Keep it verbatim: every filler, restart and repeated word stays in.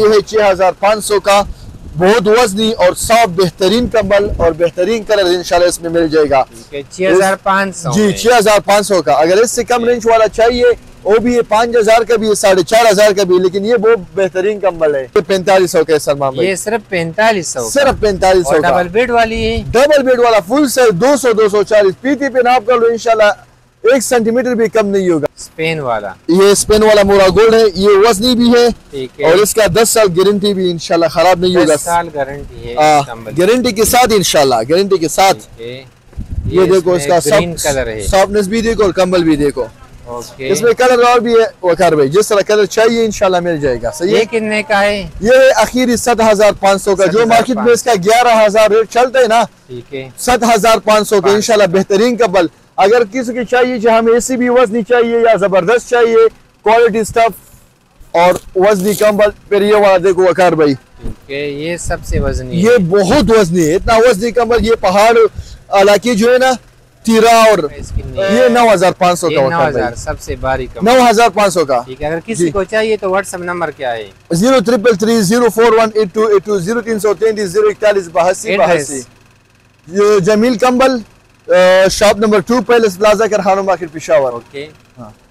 ये है छह हजार पाँच सौ का, बहुत वजनी और सॉफ्ट बेहतरीन कंबल और बेहतरीन कलर इंशाल्लाह इसमें मिल जाएगा। छह हजार पाँच सौ जी छह हजार पाँच सौ का। अगर इससे कम रेंज वाला चाहिए वो भी है, पाँच हजार का भी है, साढ़े चार हजार का भी, लेकिन ये बहुत बेहतरीन कंबल है। पैंतालीस सौ का सलमान भाई, ये सिर्फ पैंतालीस सौ सिर्फ पैंतालीस सौ। डबल बेड वाली है, डबल बेड वाला फुल साइज दो सौ दो सौ चालीस, पीटी पे नाप कर लो इंशाल्लाह एक सेंटीमीटर भी कम नहीं होगा। स्पेन वाला, ये स्पेन वाला मोरा गोल्ड है, ये वजनी भी है, ठीक है, और इसका दस साल गारंटी भी इंशाल्लाह खराब नहीं होगा। दस साल गारंटी है, गारंटी के साथ इंशाल्लाह, गारंटी के साथ। ये, ये देखो इसका ग्रीन कलर है, सॉफ्टनेस भी देखो और कंबल भी देखो। ओके। इसमें कलर और भी है वकार भाई, जिस तरह कलर चाहिए इंशाल्लाह मिल जाएगा। सही है। ये कितने का है? ये आखिरी सात हजार पाँच सौ का, जो मार्केट में इसका ग्यारह हजार रेट चलता है ना, ठीक है, सात हजार पाँच सौ का इंशाल्लाह बेहतरीन कंबल। अगर किसी की चाहिए जो हमें ऐसी भी वजनी चाहिए या जबरदस्त चाहिए क्वालिटी स्टफ और वजनी कंबल, फिर ये वाला देखो वकार भाई, ठीक है, ये सबसे वजनी ये बहुत वजनी है, इतना वजनी कंबल। ये पहाड़ इलाके जो है ना, तीरा और ये नौ हजार पाँच सौ का, नौ हजार सबसे भारी नौ हजार पाँच सौ का। ठीक है, अगर किसी को चाहिए तो व्हाट्सएप नंबर क्या है? Zero triple three zero four one eight two eight two zero तीन सौ तैंतीस जीरो इकतालीस बहासी बहासी। जमील कंबल, shop number two, palace plaza, Karkhano market, Peshawar. Okay. हाँ।